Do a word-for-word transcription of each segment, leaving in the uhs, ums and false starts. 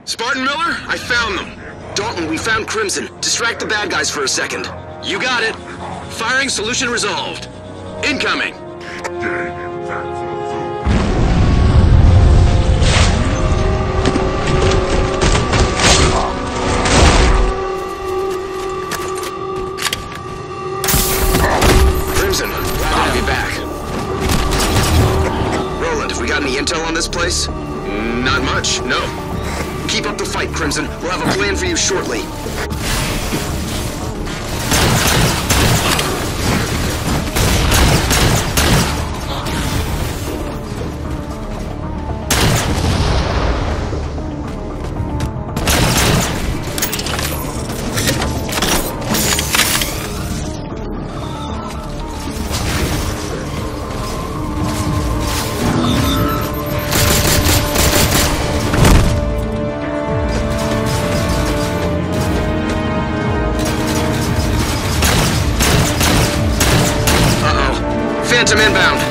Spartan Miller, I found them. Dalton, we found Crimson. Distract the bad guys for a second. You got it. Firing solution resolved. Incoming. Crimson, glad to have you back. Roland, have we got any intel on this place? Not much, no. Keep up the fight, Crimson. We'll have a plan for you shortly. Phantom inbound.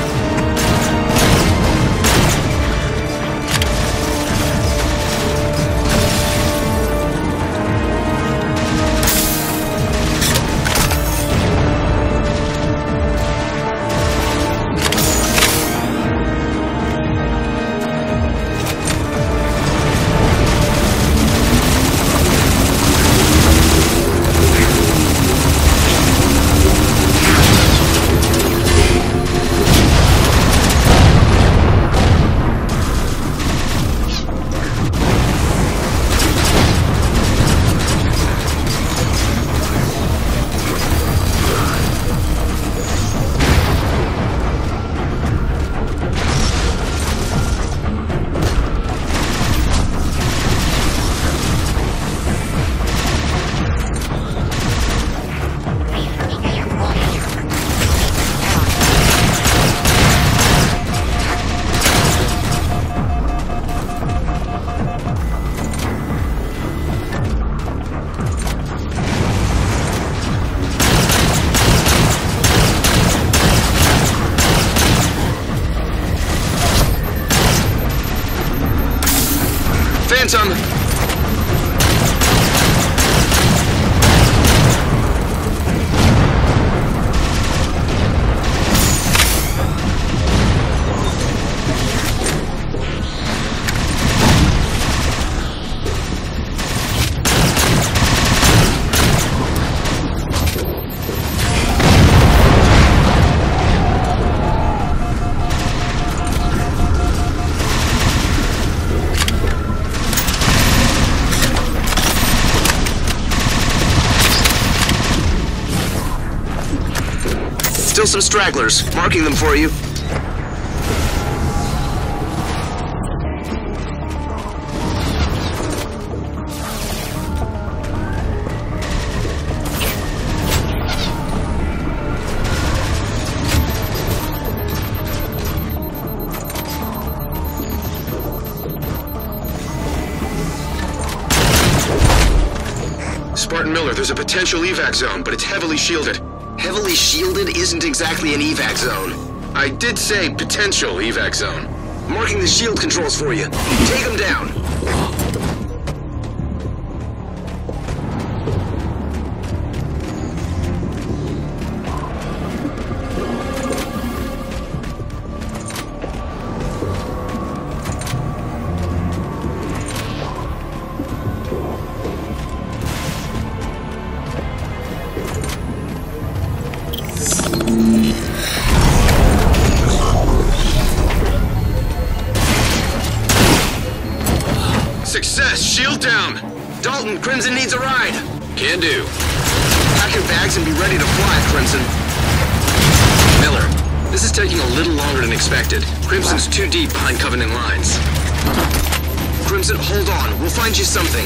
Phantom! Still some stragglers. Marking them for you. Spartan Miller, there's a potential evac zone, but it's heavily shielded. Heavily shielded isn't exactly an evac zone. I did say potential evac zone. Marking the shield controls for you. Take them down. Success! Shield down! Dalton, Crimson needs a ride! Can do. Pack your bags and be ready to fly, Crimson. Miller, this is taking a little longer than expected. Crimson's too deep behind Covenant lines. Crimson, hold on. We'll find you something.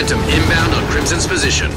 Phantom inbound on Crimson's position.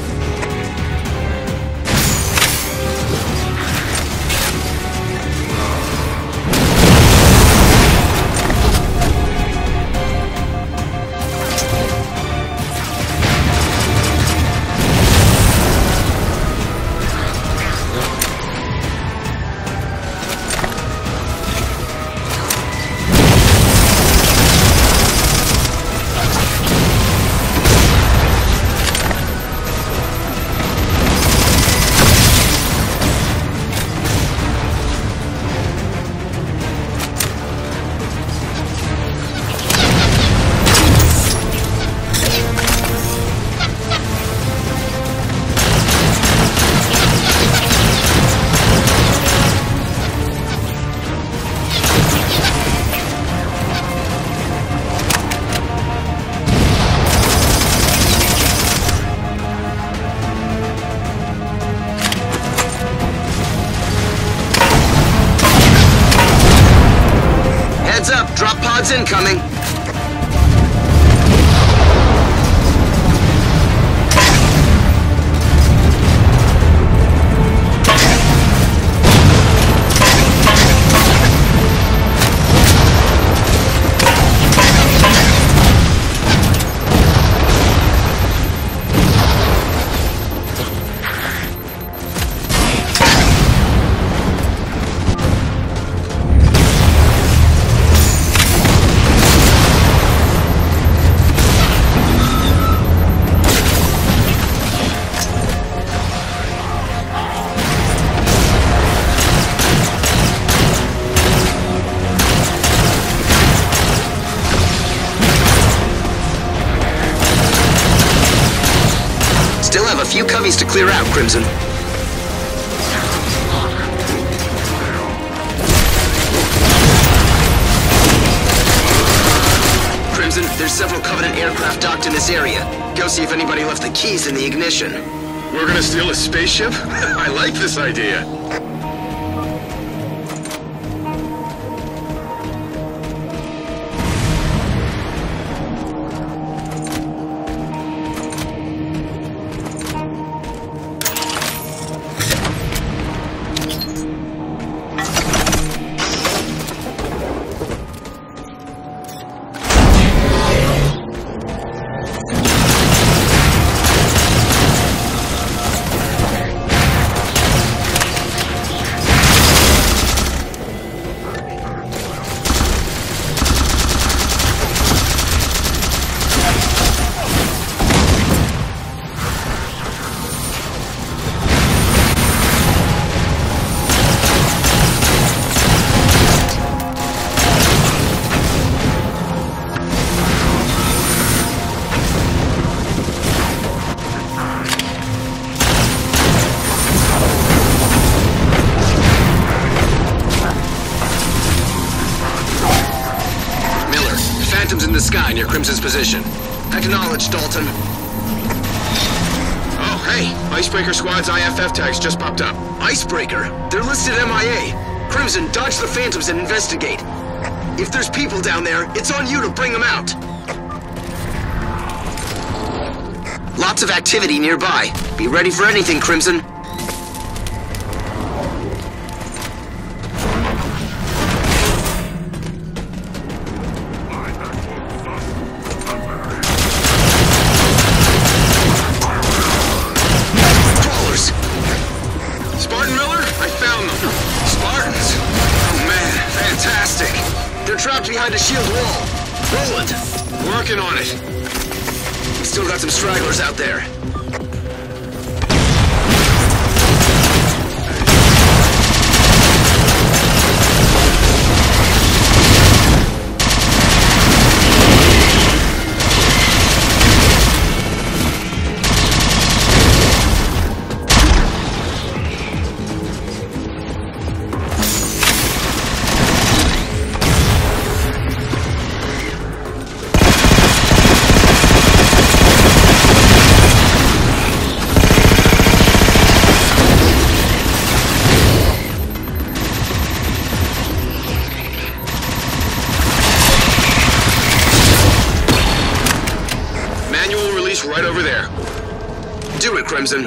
Drop pods incoming. Still have a few coveys to clear out, Crimson. Crimson, there's several Covenant aircraft docked in this area. Go see if anybody left the keys in the ignition. We're gonna steal a spaceship? I like this idea. Phantom's in the sky near Crimson's position. Acknowledged, Dalton. Oh, hey! Icebreaker Squad's I F F tags just popped up. Icebreaker? They're listed M I A. Crimson, dodge the Phantoms and investigate. If there's people down there, it's on you to bring them out. Lots of activity nearby. Be ready for anything, Crimson. Trapped behind a shield wall. Roland! Working on it. Still got some stragglers out there. Enemy's right over there. Do it, Crimson.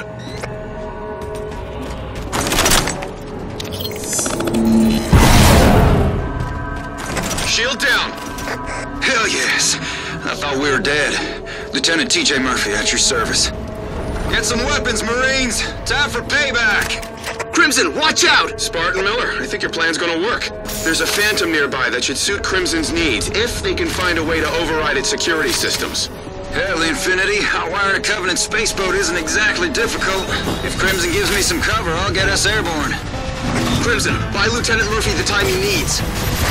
Shield down! Hell yes. I thought we were dead. Lieutenant T J Murphy, at your service. Get some weapons, Marines! Time for payback! Crimson, watch out! Spartan Miller, I think your plan's gonna work. There's a Phantom nearby that should suit Crimson's needs, if they can find a way to override its security systems. Hell, Infinity, outwiring a Covenant spaceboat isn't exactly difficult. If Crimson gives me some cover, I'll get us airborne. Crimson, buy Lieutenant Murphy the time he needs.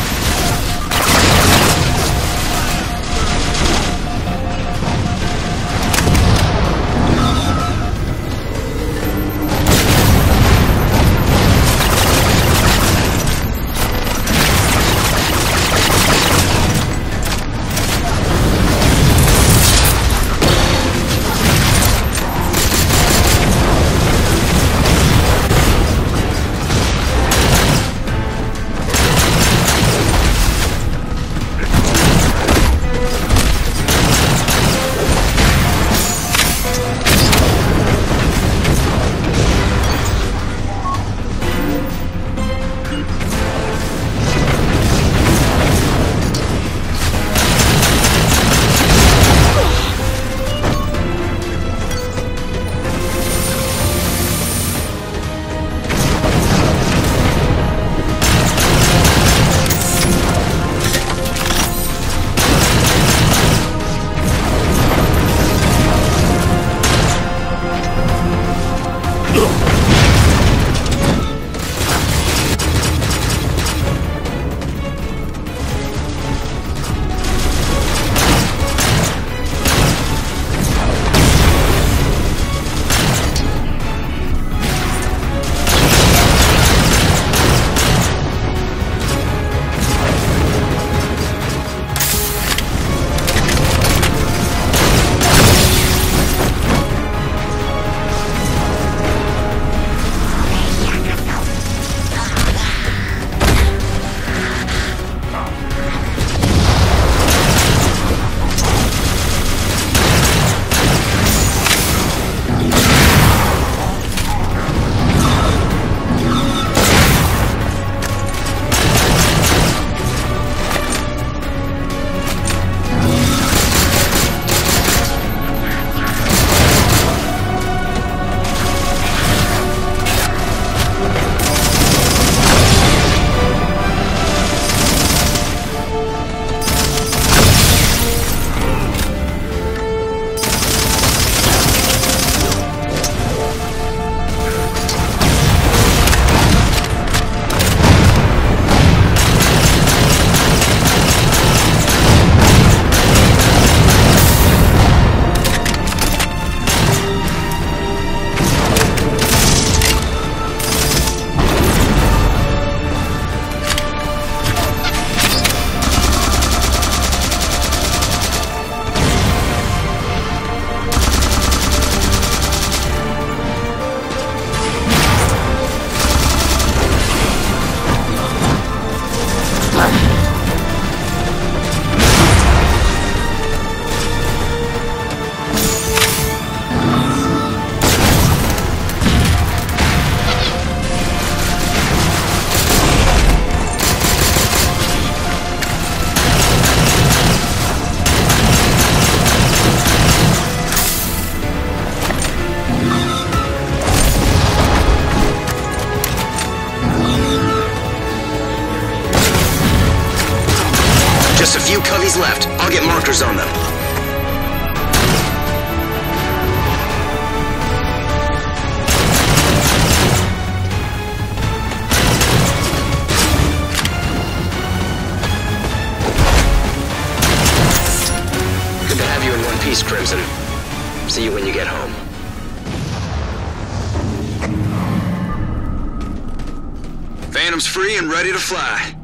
Just a few coveys left. I'll get markers on them. Good to have you in one piece, Crimson. See you when you get home. Phantom's free and ready to fly.